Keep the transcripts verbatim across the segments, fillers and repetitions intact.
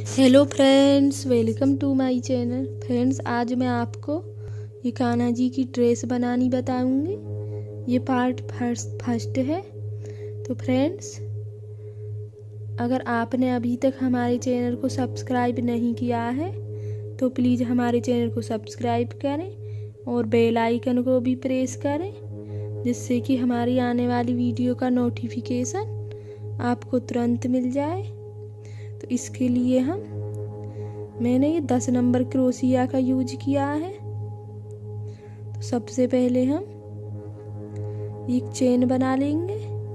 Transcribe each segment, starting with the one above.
Hello friends, welcome to my channel. Friends, आज मैं आपको ये कान्हा जी की ड्रेस बनानी बताऊंगी। ये पार्ट फर्स्ट फर्स्ट है। तो फ्रेंड्स, अगर आपने अभी तक हमारे चैनल को सब्सक्राइब नहीं किया है तो प्लीज़ हमारे चैनल को सब्सक्राइब करें और बेल आइकन को भी प्रेस करें, जिससे कि हमारी आने वाली वीडियो का नोटिफिकेशन आपको तुरंत मिल जाए। तो इसके लिए हम मैंने ये दस नंबर क्रोशिया का यूज किया है। तो सबसे पहले हम एक चेन बना लेंगे।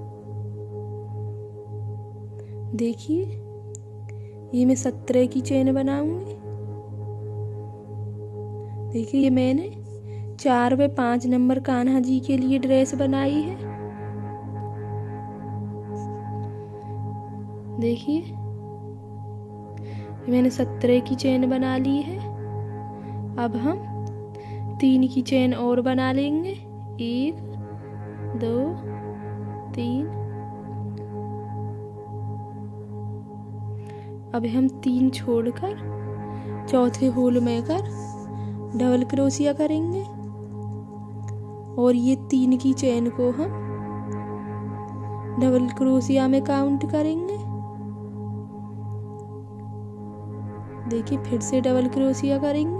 देखिए, ये मैं सत्रह की चेन बनाऊंगी। देखिए, ये मैंने चार व पाँच नंबर कान्हा जी के लिए ड्रेस बनाई है। देखिए, मैंने सत्रह की चेन बना ली है। अब हम तीन की चेन और बना लेंगे। एक, दो, तीन। अब हम तीन छोड़कर चौथे होल में कर डबल क्रोशिया करेंगे और ये तीन की चेन को हम डबल क्रोशिया में काउंट करेंगे। देखिए, फिर से डबल क्रोशिया करेंगे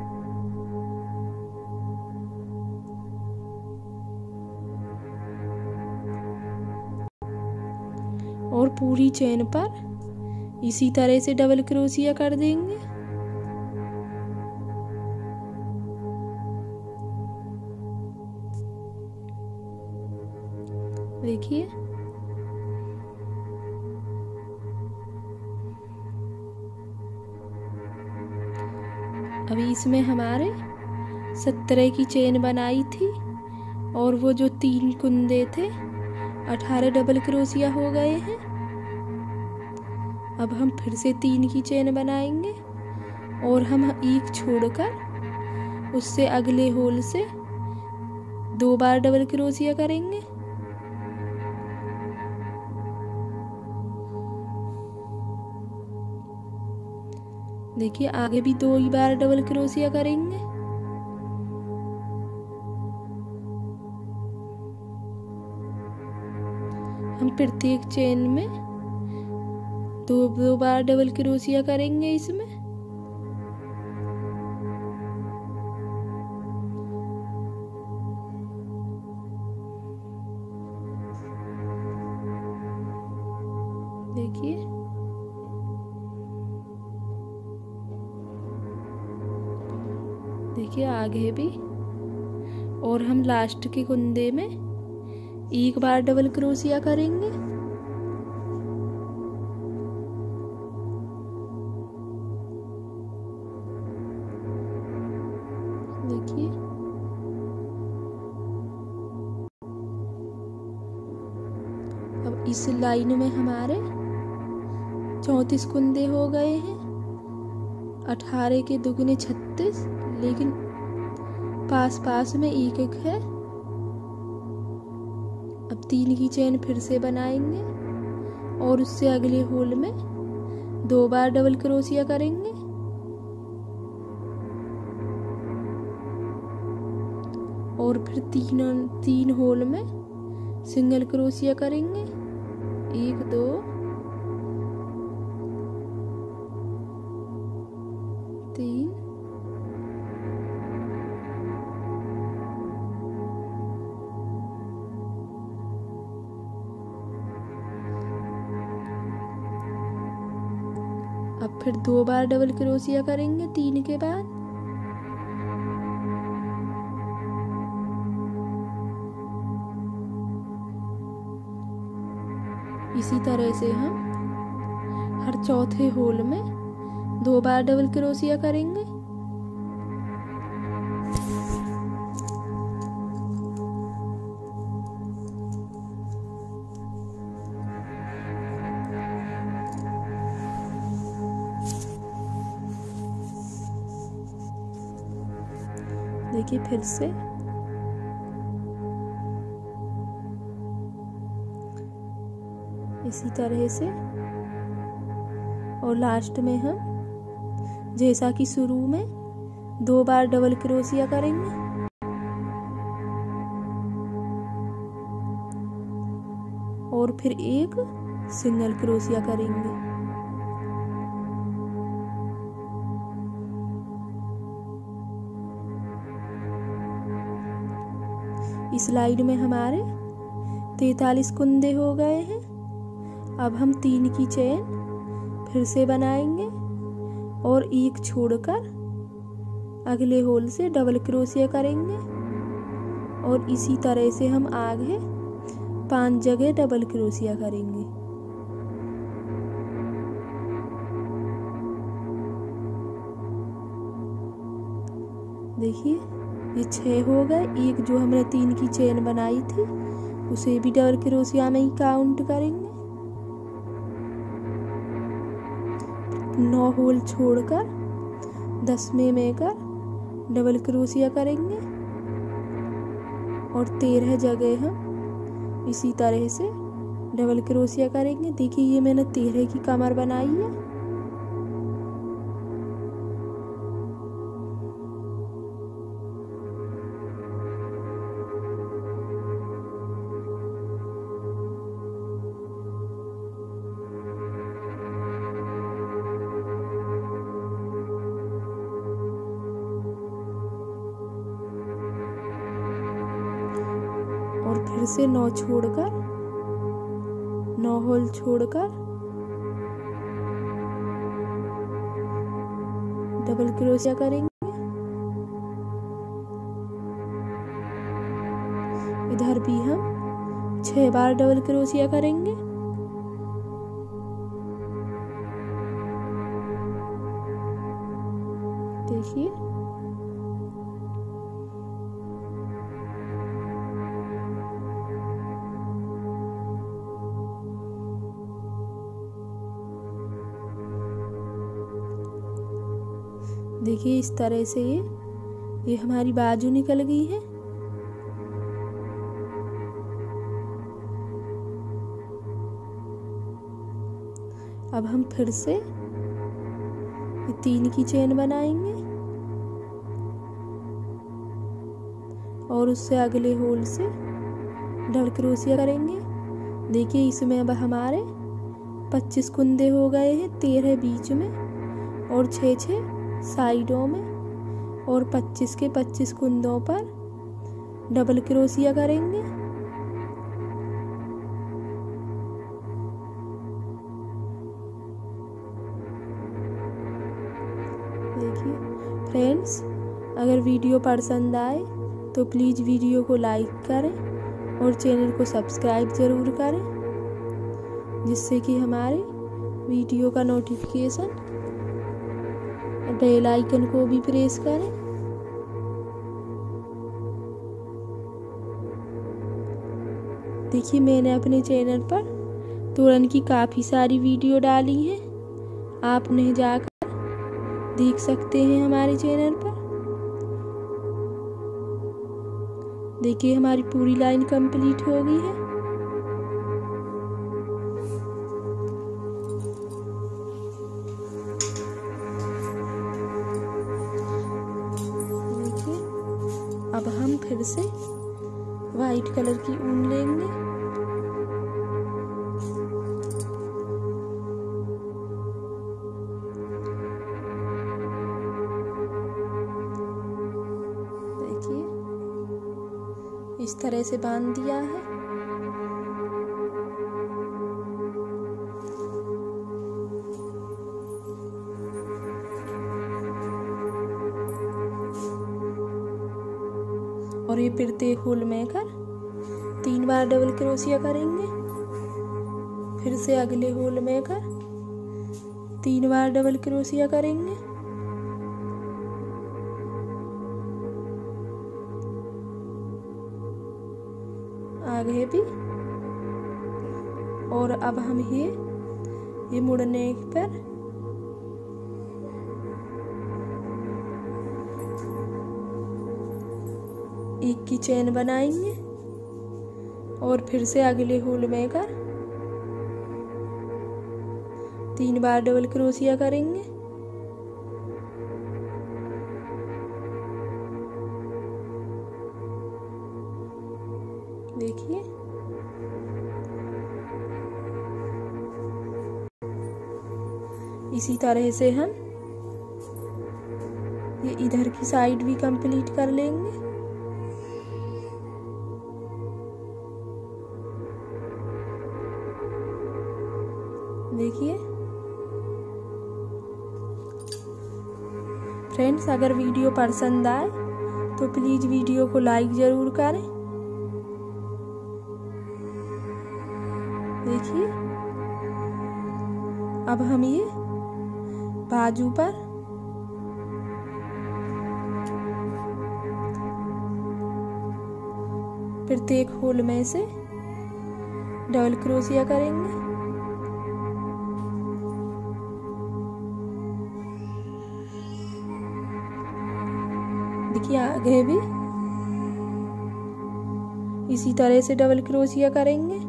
और पूरी चेन पर इसी तरह से डबल क्रोशिया कर देंगे। देखिए, अभी इसमें हमारे सत्रह की चेन बनाई थी और वो जो तीन कुंदे थे अठारह डबल क्रोशिया हो गए हैं। अब हम फिर से तीन की चेन बनाएंगे और हम एक छोड़कर उससे अगले होल से दो बार डबल क्रोशिया करेंगे। देखिए, आगे भी दो ही बार डबल क्रोशिया करेंगे। हम प्रत्येक चेन में दो दो बार डबल क्रोशिया करेंगे इसमें। देखिए, देखिए आगे भी, और हम लास्ट के कुंदे में एक बार डबल क्रोशिया करेंगे। देखिए, अब इस लाइन में हमारे चौंतीस कुंदे हो गए हैं। अठारह के दुगने छत्तीस, लेकिन पास पास में एक एक है। अब तीन की चेन फिर से बनाएंगे और उससे अगले होल में दो बार डबल क्रोशिया करेंगे और फिर तीन तीन होल में सिंगल क्रोशिया करेंगे। एक, दो, तीन, अब फिर दो बार डबल क्रोशिया करेंगे तीन के बाद। इसी तरह से हम हर चौथे होल में दो बार डबल क्रोशिया करेंगे। देखिए, फिर से इसी तरह से और लास्ट में हम जैसा कि शुरू में दो बार डबल क्रोशिया करेंगे और फिर एक सिंगल क्रोशिया करेंगे। इस लाइन में हमारे तैतालीस कुंदे हो गए हैं। अब हम तीन की चेन फिर से बनाएंगे और एक छोड़कर अगले होल से डबल क्रोशिया करेंगे और इसी तरह से हम आगे पांच जगह डबल क्रोशिया करेंगे। देखिए ये छह हो गए। एक जो हमने तीन की चेन बनाई थी उसे भी डबल क्रोशिया में ही काउंट करेंगे। नौ होल छोड़कर दसवें में कर डबल क्रोशिया करेंगे और तेरह जगह हम इसी तरह से डबल क्रोशिया करेंगे। देखिए ये मैंने तेरह की कमर बनाई है। और फिर से नौ छोड़कर नौ होल छोड़कर डबल क्रोशिया करेंगे। इधर भी हम छह बार डबल क्रोशिया करेंगे। देखिए देखिए इस तरह से ये ये हमारी बाजू निकल गई है। अब हम फिर से ये तीन की चेन बनाएंगे और उससे अगले होल से डबल क्रोशिया करेंगे। देखिए इसमें अब हमारे पच्चीस कुंदे हो गए हैं, तेरह बीच में और छः छः साइडों में और पच्चीस के पच्चीस कुंदों पर डबल क्रोशिया करेंगे। देखिए फ्रेंड्स, अगर वीडियो पसंद आए तो प्लीज़ वीडियो को लाइक करें और चैनल को सब्सक्राइब ज़रूर करें, जिससे कि हमारे वीडियो का नोटिफिकेशन बेल आइकन को भी प्रेस करें। देखिए मैंने अपने चैनल पर तोरण की काफ़ी सारी वीडियो डाली हैं, आप उन्हें जाकर देख सकते हैं हमारे चैनल पर। देखिए हमारी पूरी लाइन कंप्लीट हो गई है। अब हम फिर से वाइट कलर की ऊन लेंगे देखिए इस तरह से बांध दिया है। और ये फिरते होल में कर तीन बार डबल क्रोशिया करेंगे, फिर से अगले होल में कर तीन बार डबल क्रोशिया करेंगे आगे भी। और अब हम ये ये मुड़ने पर एक की चेन बनाएंगे और फिर से अगले होल में कर तीन बार डबल क्रोशिया करेंगे। देखिए इसी तरह से हम ये इधर की साइड भी कंप्लीट कर लेंगे। देखिए फ्रेंड्स, अगर वीडियो पसंद आए तो प्लीज वीडियो को लाइक जरूर करें। देखिए अब हम ये बाजू पर प्रत्येक होल में से डबल क्रोशिया करेंगे। देखिए आगे भी इसी तरह से डबल क्रोशिया करेंगे।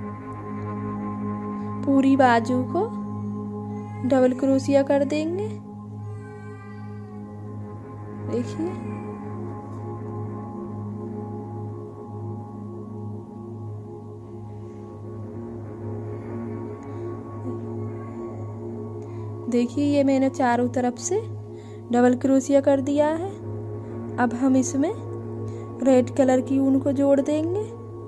पूरी बाजू को डबल क्रोशिया कर देंगे। देखिए देखिए ये मैंने चारों तरफ से डबल क्रोशिया कर दिया है। अब हम इसमें रेड कलर की ऊन को जोड़ देंगे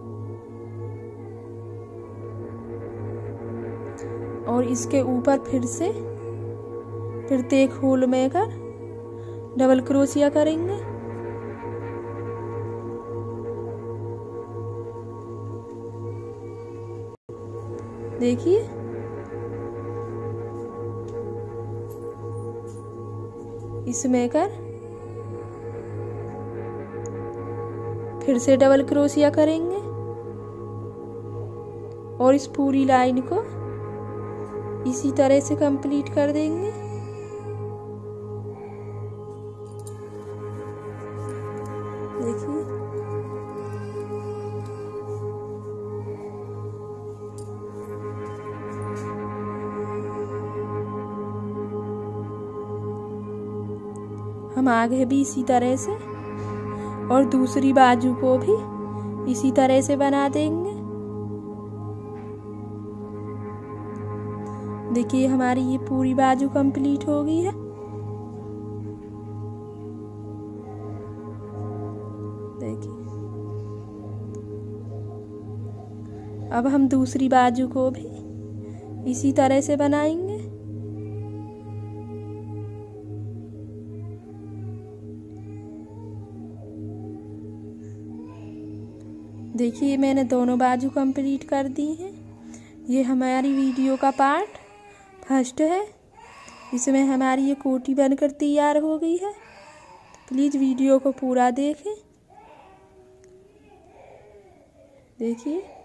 और इसके ऊपर फिर से प्रत्येक होल में कर डबल क्रोशिया करेंगे। देखिए इसमें कर फिर से डबल क्रोशिया करेंगे और इस पूरी लाइन को इसी तरह से कंप्लीट कर देंगे। देखिए हम आगे भी इसी तरह से और दूसरी बाजू को भी इसी तरह से बना देंगे। देखिए हमारी ये पूरी बाजू कंप्लीट हो गई है। देखिए अब हम दूसरी बाजू को भी इसी तरह से बनाएंगे। देखिए मैंने दोनों बाजू कंप्लीट कर दी हैं। ये हमारी वीडियो का पार्ट फर्स्ट है। इसमें हमारी ये कोटी बनकर तैयार हो गई है। प्लीज़ वीडियो को पूरा देखें। देखिए